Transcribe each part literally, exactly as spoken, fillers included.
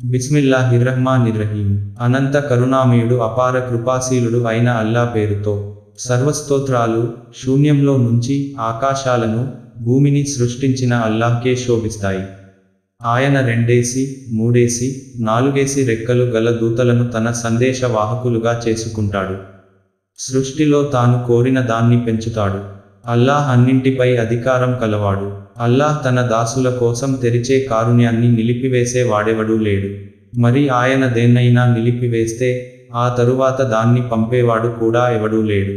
బిస్మిల్లాహిర్రహ్మానిర్రహీం. అనంత కరుణామయుడు అపార కృపాశీలుడు అయిన అల్లా పేరుతో. సర్వస్తోత్రాలు శూన్యంలో నుంచి ఆకాశాలను భూమిని సృష్టించిన అల్లాహ్కే శోభిస్తాయి. ఆయన రెండేసి మూడేసి నాలుగేసి రెక్కలు గల దూతలను తన సందేశ వాహకులుగా చేసుకుంటాడు. సృష్టిలో తాను కోరిన దాన్ని పెంచుతాడు. అల్లాహ్ అన్నింటిపై అధికారం కలవాడు. అల్లాహ్ తన దాసుల కోసం తెరిచే కారుణ్యాన్ని నిలిపివేసే వాడెవడూ లేడు. మరి ఆయన దేన్నైనా నిలిపివేస్తే ఆ తరువాత దాన్ని పంపేవాడు కూడా ఎవడూ లేడు.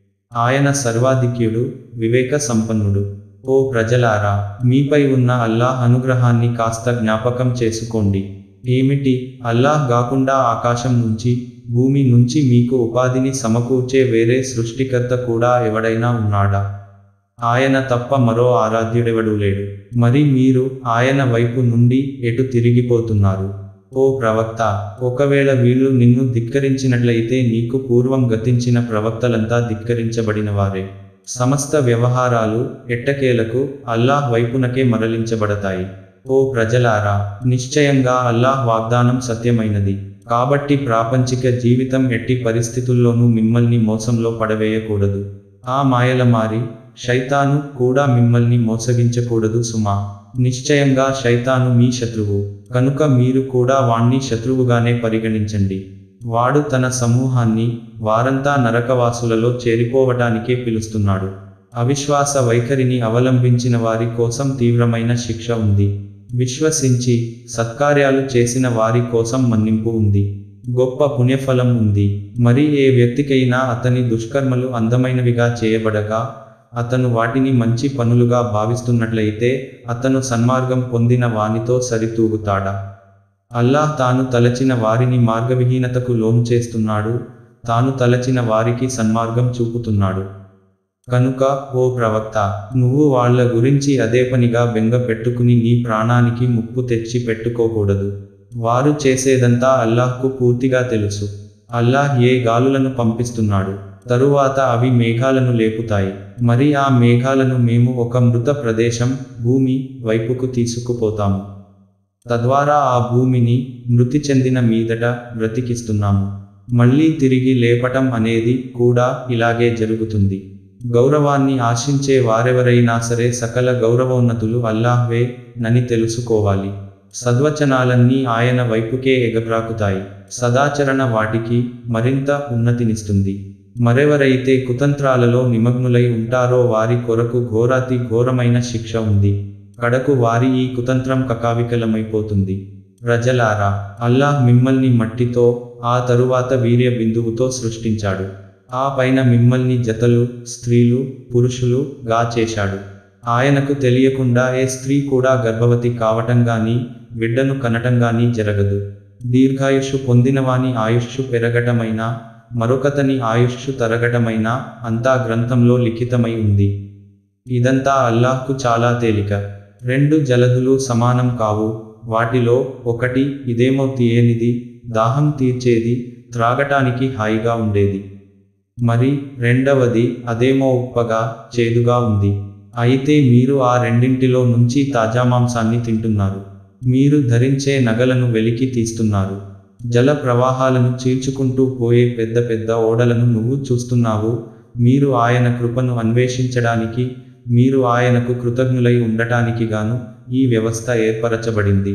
ఆయన సర్వాధిక్యుడు, వివేక సంపన్నుడు. ఓ ప్రజలారా, మీపై ఉన్న అల్లాహ్ అనుగ్రహాన్ని కాస్త జ్ఞాపకం చేసుకోండి. ఏమిటి? అల్లాహ్ గాకుండా ఆకాశం నుంచి భూమి నుంచి మీకు ఉపాధిని సమకూర్చే వేరే సృష్టికర్త కూడా ఎవడైనా ఉన్నాడా? ఆయన తప్ప మరో ఆరాధ్యుడెవడూ లేడు. మరి మీరు ఆయన వైపు నుండి ఎటు తిరిగిపోతున్నారు? ఓ ప్రవక్త, ఒకవేళ వీళ్ళు నిన్ను ధిక్కరించినట్లయితే నీకు పూర్వం గతించిన ప్రవక్తలంతా ధిక్కరించబడినవారే. సమస్త వ్యవహారాలు ఎట్టకేలకు అల్లాహ్ వైపునకే మరలించబడతాయి. ఓ ప్రజలారా, నిశ్చయంగా అల్లాహ్ వాగ్దానం సత్యమైనది. కాబట్టి ప్రాపంచిక జీవితం ఎట్టి పరిస్థితుల్లోనూ మిమ్మల్ని మోసంలో పడవేయకూడదు. ఆ మాయలమారి శైతాను కూడా మిమ్మల్ని మోసగించకూడదు సుమా. నిశ్చయంగా శైతాను మీ శత్రువు, కనుక మీరు కూడా వాణ్ణి శత్రువుగానే పరిగణించండి. వాడు తన సమూహాన్ని వారంతా నరకవాసులలో చేరిపోవటానికే పిలుస్తున్నాడు. అవిశ్వాస వైఖరిని అవలంబించిన వారి కోసం తీవ్రమైన శిక్ష ఉంది. విశ్వసించి సత్కార్యాలు చేసిన వారి కోసం మన్నింపు ఉంది, గొప్ప పుణ్యఫలం ఉంది. మరి ఏ వ్యక్తికైనా అతని దుష్కర్మలు అందమైనవిగా చేయబడగా అతను వాటిని మంచి పనులుగా భావిస్తున్నట్లయితే అతను సన్మార్గం పొందిన వానితో సరితూగుతాడా? అల్లాహ్ తాను తలచిన వారిని మార్గవిహీనతకు లోను చేస్తున్నాడు, తాను తలచిన వారికి సన్మార్గం చూపుతున్నాడు. కనుక ఓ ప్రవక్త, నువ్వు వాళ్ల గురించి అదే పనిగా బెంగ పెట్టుకుని నీ ప్రాణానికి ముప్పు తెచ్చి పెట్టుకోకూడదు. వారు చేసేదంతా అల్లాహ్కు పూర్తిగా తెలుసు. అల్లాహ్ ఏ గాలులను పంపిస్తున్నాడు, తరువాత అవి మేఘాలను లేపుతాయి. మరి ఆ మేఘాలను మేము ఒక మృత ప్రదేశం భూమి వైపుకు తీసుకుపోతాము. తద్వారా ఆ భూమిని మృతి చెందిన మీదట బ్రతికిస్తున్నాము. మళ్ళీ తిరిగి లేపటం అనేది కూడా ఇలాగే జరుగుతుంది. గౌరవాన్ని ఆశించే వారెవరైనా సరే సకల గౌరవోన్నతులు అల్లాహ్వే నని తెలుసుకోవాలి. సద్వచనాలన్నీ ఆయన వైపుకే ఎగబ్రాకుతాయి. సదాచరణ వాటికి మరింత ఉన్నతినిస్తుంది. మరెవరైతే కుతంత్రాలలో నిమగ్నులై ఉంటారో వారి కొరకు ఘోరాతి ఘోరమైన శిక్ష ఉంది. కడకు వారి ఈ కుతంత్రం కకావికలమైపోతుంది. ప్రజలారా, అల్లాహ్ మిమ్మల్ని మట్టితో ఆ తరువాత వీర్య బిందువుతో సృష్టించాడు. ఆ పైన మిమ్మల్ని జతలు స్త్రీలు పురుషులు గా చేశాడు. ఆయనకు తెలియకుండా ఏ స్త్రీ కూడా గర్భవతి కావటంగాని బిడ్డను కనటంగాని జరగదు. దీర్ఘాయుషు పొందినవాని ఆయుష్షు పెరగటమైనా మరొకతని ఆయుష్షు తరగటమైనా అంతా గ్రంథంలో లిఖితమై ఉంది. ఇదంతా అల్లాహ్కు చాలా తేలిక. రెండు జలధులు సమానం కావు. వాటిలో ఒకటి ఇదేమో తీయనిది, దాహం తీర్చేది, త్రాగటానికి హాయిగా ఉండేది. మరి రెండవది అదేమో ఉప్పగా చేదుగా ఉంది. అయితే మీరు ఆ రెండింటిలో నుంచి తాజా మాంసాన్ని తింటున్నారు. మీరు ధరించే నగలను వెలికి తీస్తున్నారు. జల ప్రవాహాలను చీల్చుకుంటూ పోయే పెద్ద పెద్ద ఓడలను నువ్వు చూస్తున్నావు. మీరు ఆయన కృపను అన్వేషించడానికి, మీరు ఆయనకు కృతజ్ఞులై ఉండటానికి గాను ఈ వ్యవస్థ ఏర్పరచబడింది.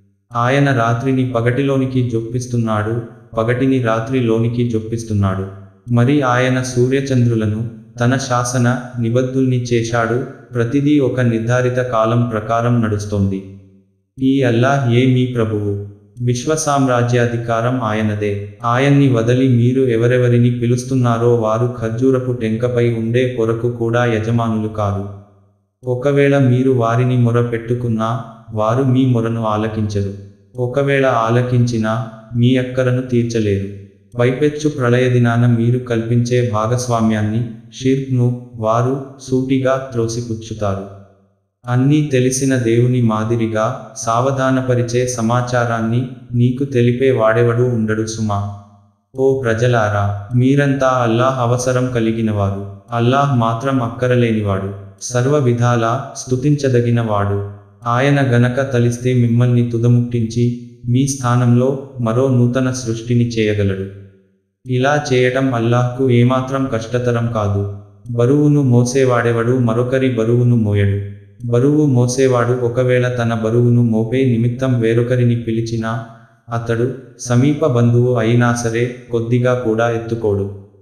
ఆయన రాత్రిని పగటిలోనికి జొప్పిస్తున్నాడు, పగటిని రాత్రిలోనికి జొప్పిస్తున్నాడు. మరి ఆయన సూర్యచంద్రులను తన శాసన నిబద్ధుల్ని చేశాడు. ప్రతిదీ ఒక నిర్ధారిత కాలం ప్రకారం నడుస్తోంది. ఈ అల్లాహ్ ఏ మీ ప్రభువు. విశ్వసామ్రాజ్యాధికారం ఆయనదే. ఆయన్ని వదలి మీరు ఎవరెవరిని పిలుస్తున్నారో వారు ఖర్జూరపు టెంకపై ఉండే పొరకు కూడా యజమానులు కారు. ఒకవేళ మీరు వారిని మొర పెట్టుకున్నా వారు మీ మొరను ఆలకించరు. ఒకవేళ ఆలకించినా మీ అక్కరను తీర్చలేరు. పైపెచ్చు ప్రళయదినాన మీరు కల్పించే భాగస్వామ్యాన్ని షిర్క్ను వారు సూటిగా త్రోసిపుచ్చుతారు. అన్నీ తెలిసిన దేవుని మాదిరిగా సావధానపరిచే సమాచారాన్ని నీకు తెలిపే వాడెవడూ ఉండడు సుమా. ఓ ప్రజలారా, మీరంతా అల్లాహ్ అవసరం కలిగినవారు. అల్లాహ్ మాత్రం అక్కరలేనివాడు, సర్వ విధాలా స్తుతించదగినవాడు. ఆయన గనక తలిస్తే మిమ్మల్ని తుదముట్టించి మీ స్థానంలో మరో నూతన సృష్టిని చేయగలడు. ఇలా చేయటం అల్లాహ్కు ఏమాత్రం కష్టతరం కాదు. బరువును మోసేవాడెవడు మరొకరి బరువును మోయడు. బరువు మోసేవాడు ఒకవేళ తన బరువును మోపే నిమిత్తం వేరొకరిని పిలిచినా అతడు సమీప బంధువు అయినా సరే కొద్దిగా కూడా ఎత్తుకోడు.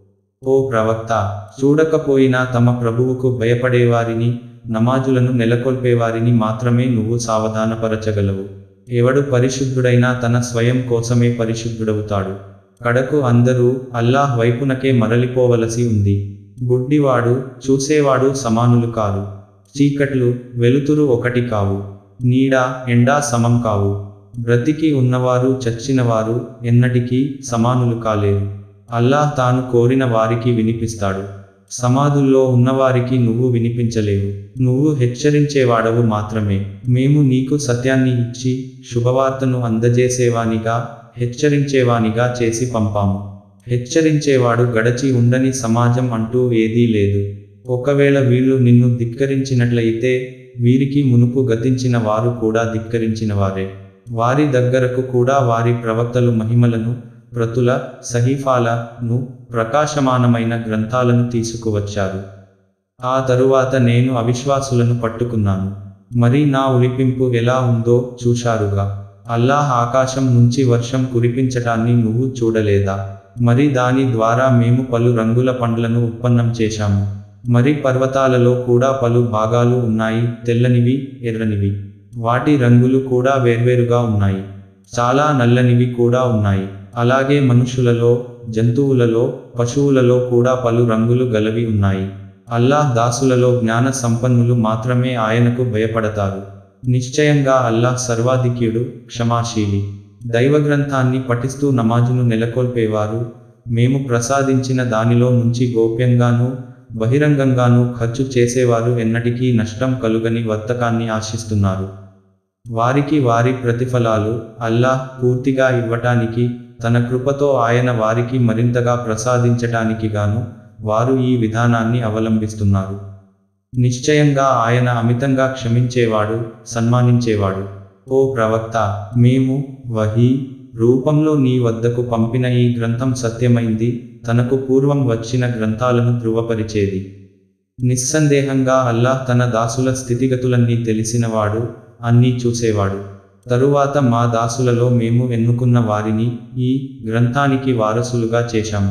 ఓ ప్రవక్త, చూడకపోయినా తమ ప్రభువుకు భయపడేవారిని, నమాజులను నెలకొల్పేవారిని మాత్రమే నువ్వు సావధానపరచగలవు. ఎవడు పరిశుద్ధుడైనా తన స్వయం కోసమే పరిశుద్ధుడవుతాడు. కడకు అందరూ అల్లాహ్ వైపునకే మరలిపోవలసి ఉంది. గుడ్డివాడు, చూసేవాడు సమానులు కారు. చీకట్లు, వెలుతురు ఒకటి కావు. నీడ, ఎండా సమం కావు. బ్రతికి ఉన్నవారు చచ్చినవారు ఎన్నటికీ సమానులు కాలేరు. అల్లాహ్ తాను కోరిన వారికి వినిపిస్తాడు. సమాధుల్లో ఉన్నవారికి నువ్వు వినిపించలేవు. నువ్వు హెచ్చరించేవాడవు మాత్రమే. మేము నీకు సత్యాన్ని ఇచ్చి శుభవార్తను అందజేసేవానిగా, హెచ్చరించేవానిగా చేసి పంపాము. హెచ్చరించేవాడు గడచి ఉండని సమాజం అంటూ ఏదీ లేదు. ఒకవేళ వీళ్ళు నిన్ను ధిక్కరించినట్లయితే వీరికి మునుపు గతించిన వారు కూడా ధిక్కరించినవారే. వారి దగ్గరకు కూడా వారి ప్రవక్తలు మహిమలను, ప్రతుల, సహీఫాలను, ప్రకాశమానమైన గ్రంథాలను తీసుకువచ్చారు. ఆ తరువాత నేను అవిశ్వాసులను పట్టుకున్నాను. మరి నా ఉలిపింపు ఎలా ఉందో చూశారుగా. అల్లాహ్ ఆకాశం నుంచి వర్షం కురిపించటాన్ని నువ్వు చూడలేదా? మరి దాని ద్వారా మేము పలు రంగుల పండ్లను ఉత్పన్నం చేశాము. మరి పర్వతాలలో కూడా పలు భాగాలు ఉన్నాయి, తెల్లనివి, ఎర్రనివి. వాటి రంగులు కూడా వేర్వేరుగా ఉన్నాయి. చాలా నల్లనివి కూడా ఉన్నాయి. అలాగే మనుషులలో, జంతువులలో, పశువులలో కూడా పలు రంగులు గలవి ఉన్నాయి. అల్లాహ్ దాసులలో జ్ఞాన సంపన్నులు మాత్రమే ఆయనకు భయపడతారు. నిశ్చయంగా అల్లాహ్ సర్వాధిక్యుడు, క్షమాశీలి. దైవగ్రంథాన్ని పఠిస్తూ నమాజును నెలకొల్పేవారు, మేము ప్రసాదించిన దానిలో నుంచి గోప్యంగానూ బహిరంగంగానూ ఖర్చు చేసేవారు ఎన్నటికీ నష్టం కలుగని వర్తకాన్ని ఆశిస్తున్నారు. వారికి వారి ప్రతిఫలాలు అల్లాహ్ పూర్తిగా ఇవ్వటానికి, తన కృపతో ఆయన వారికి మరింతగా ప్రసాదించటానికి గాను వారు ఈ విధానాన్ని అవలంబిస్తున్నారు. నిశ్చయంగా ఆయన అమితంగా క్షమించేవాడు, సన్మానించేవాడు. ఓ ప్రవక్త, మేము వహీ రూపంలో నీ వద్దకు పంపిన ఈ గ్రంథం సత్యమైంది, తనకు పూర్వం వచ్చిన గ్రంథాలను ధృవపరిచేది. నిస్సందేహంగా అల్లాహ్ తన దాసుల స్థితిగతులన్నీ తెలిసినవాడు, అన్నీ చూసేవాడు. తరువాత మా దాసులలో మేము ఎన్నుకున్న వారిని ఈ గ్రంథానికి వారసులుగా చేశాము.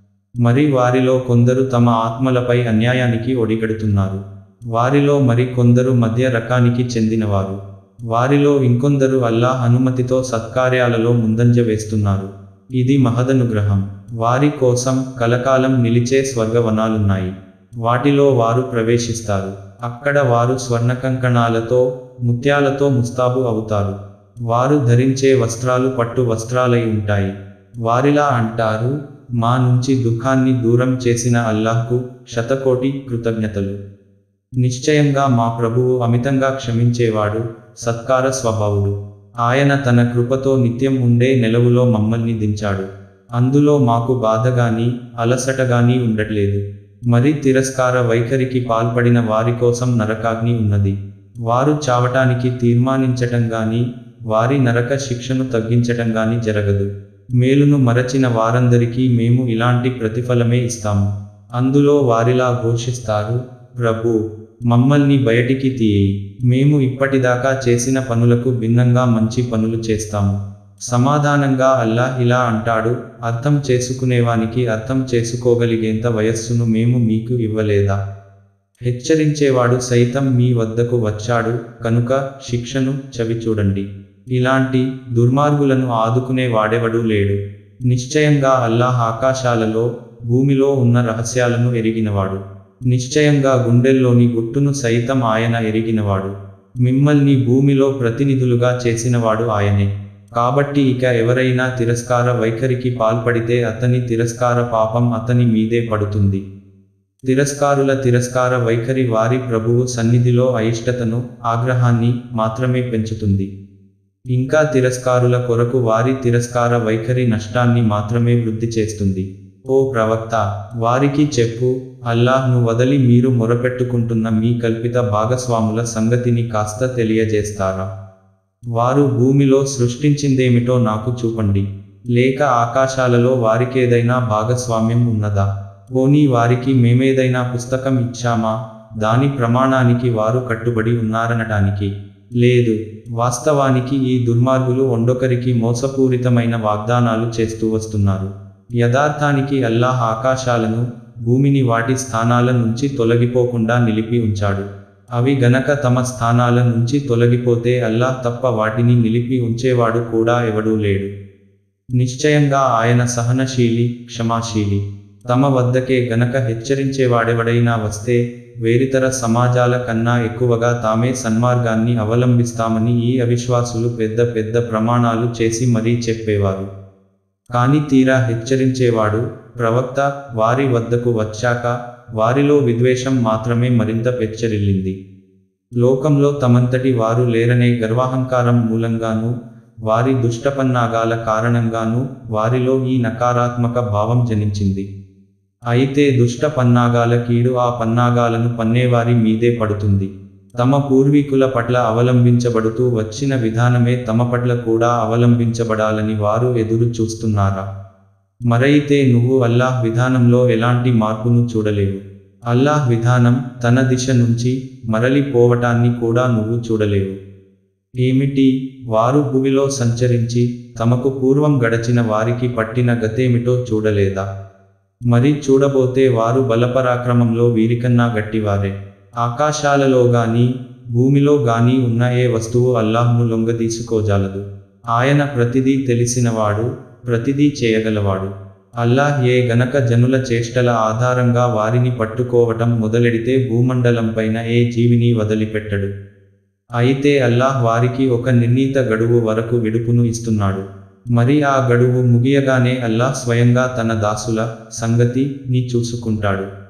మరి వారిలో కొందరు తమ ఆత్మలపై అన్యాయానికి ఒడిగడుతున్నారు. వారిలో మరి కొందరు మధ్య రకానికి చెందినవారు. వారిలో ఇంకొందరు అల్లాహ్ అనుమతితో సత్కార్యాలలో ముందంజ వేస్తున్నారు. ఇది మహదనుగ్రహం. వారి కోసం కలకాలం నిలిచే స్వర్గవనాలున్నాయి. వాటిలో వారు ప్రవేశిస్తారు. అక్కడ వారు స్వర్ణకంకణాలతో, ముత్యాలతో ముస్తాబు అవుతారు. వారు ధరించే వస్త్రాలు పట్టు వస్త్రాలై ఉంటాయి. వారిలా అంటారు, మా నుంచి దుఃఖాన్ని దూరం చేసిన అల్లాహ్కు శతకోటి కృతజ్ఞతలు. నిశ్చయంగా మా ప్రభువు అమితంగా క్షమించేవాడు, సత్కార స్వభావుడు. ఆయన తన కృపతో నిత్యం ఉండే నెలవులో మమ్మల్ని దించాడు. అందులో మాకు బాధగాని, అలసటగాని ఉండట్లేదు. మరి తిరస్కార వైఖరికి పాల్పడిన వారి కోసం నరకాగ్ని ఉన్నది. వారు చావటానికి తీర్మానించటం గాని, వారి నరక శిక్షను తగ్గించటం గాని జరగదు. మేలును మరచిన వారందరికీ మేము ఇలాంటి ప్రతిఫలమే ఇస్తాము. అందులో వారిలా ఘోషిస్తారు, ప్రభూ, మమ్మల్ని బయటికి తీయేయి. మేము ఇప్పటిదాకా చేసిన పనులకు భిన్నంగా మంచి పనులు చేస్తాము. సమాధానంగా అల్లాహ్ ఇలా అంటాడు, అర్థం చేసుకునేవానికి అర్థం చేసుకోగలిగేంత వయస్సును మేము మీకు ఇవ్వలేదా? హెచ్చరించేవాడు సైతం మీ వద్దకు వచ్చాడు కనుక శిక్షను చవిచూడండి. ఇలాంటి దుర్మార్గులను ఆదుకునే వాడెవడూ లేడు. నిశ్చయంగా అల్లాహ్ ఆకాశాలలో, భూమిలో ఉన్న రహస్యాలను ఎరిగినవాడు. నిశ్చయంగా గుండెల్లోని గుట్టును సైతం ఆయన ఎరిగినవాడు. మిమ్మల్ని భూమిలో ప్రతినిధులుగా చేసినవాడు ఆయనే. కాబట్టి ఇక ఎవరైనా తిరస్కార వైఖరికి పాల్పడితే అతని తిరస్కార పాపం అతని మీదే పడుతుంది. తిరస్కారుల తిరస్కార వైఖరి వారి ప్రభువు సన్నిధిలో అయిష్టతను, ఆగ్రహాన్ని మాత్రమే పెంచుతుంది. ఇంకా తిరస్కారుల కొరకు వారి తిరస్కార వైఖరి నష్టాన్ని మాత్రమే వృద్ధి చేస్తుంది. ఓ ప్రవక్త, వారికి చెప్పు, అల్లాహ్ను వదలి మీరు మొరపెట్టుకుంటున్న మీ కల్పిత భాగస్వాముల సంగతిని కాస్త తెలియజేస్తారా? వారు భూమిలో సృష్టించిందేమిటో నాకు చూపండి. లేక ఆకాశాలలో వారికేదైనా భాగస్వామ్యం ఉన్నదా? పోనీ వారికి మేమేదైనా పుస్తకం ఇచ్చామా? దాని ప్రమాణానికి వారు కట్టుబడి ఉన్నారనటానికి లేదు. వాస్తవానికి ఈ దుర్మార్గులు ఒండొకరికి మోసపూరితమైన వాగ్దానాలు చేస్తూ వస్తున్నారు. యథార్థానికి అల్లాహ్ ఆకాశాలను, భూమిని వాటి స్థానాల నుంచి తొలగిపోకుండా నిలిపి ఉంచాడు. అవి గనక తమ స్థానాల నుంచి తొలగిపోతే అల్లాహ్ తప్ప వాటిని నిలిపి ఉంచేవాడు కూడా ఎవడూ లేడు. నిశ్చయంగా ఆయన సహనశీలి, క్షమాశీలి. తమ వద్దకే గనక హెచ్చరించేవాడెవడైనా వస్తే వేరితర సమాజాల కన్నా ఎక్కువగా తామే సన్మార్గాన్ని అవలంబిస్తామని ఈ అవిశ్వాసులు పెద్ద పెద్ద ప్రమాణాలు చేసి మరీ చెప్పేవారు. కాని తీరా హెచ్చరించేవాడు, ప్రవక్త వారి వద్దకు వచ్చాక వారిలో విద్వేషం మాత్రమే మరింత పెచ్చరిల్లింది. లోకంలో తమంతటి వారు లేరనే గర్వాహంకారం మూలంగానూ, వారి దుష్టపన్నాగాల కారణంగానూ వారిలో ఈ నకారాత్మక భావం జనించింది. అయితే దుష్ట పన్నాగాల కీడు ఆ పన్నాగాలను పన్నేవారి మీదే పడుతుంది. తమ పూర్వీకుల పట్ల అవలంబించబడుతూ వచ్చిన విధానమే తమ పట్ల కూడా అవలంబించబడాలని వారు ఎదురు చూస్తున్నారా? మరైతే నువ్వు అల్లాహ్ విధానంలో ఎలాంటి మార్పును చూడలేవు. అల్లాహ్ విధానం తన దిశ నుంచి మరలిపోవటాన్ని కూడా నువ్వు చూడలేవు. ఏమిటి, వారు భూమిలో సంచరించి తమకు పూర్వం గడచిన వారికి పట్టిన గతేమిటో చూడలేదా? మరి చూడబోతే వారు బలపరాక్రమంలో వీరికన్నా గట్టివారే. ఆకాశాలలో గాని భూమిలో గాని ఉన్న ఏ వస్తువు అల్లాహ్ను లొంగదీసుకోజాలదు. ఆయన ప్రతిదీ తెలిసినవాడు, ప్రతిదీ చేయగలవాడు. అల్లాహ్ ఏ గనక జనుల చేష్టల ఆధారంగా వారిని పట్టుకోవటం మొదలెడితే భూమండలంపైన ఏ జీవిని వదిలిపెట్టడు. అయితే అల్లాహ్ వారికి ఒక నిర్ణీత గడువు వరకు విడుపును ఇస్తున్నాడు. మరి ఆ గడువు ముగియగానే అల్లాహ్ స్వయంగా తన దాసుల సంగతి ని చూసుకుంటాడు.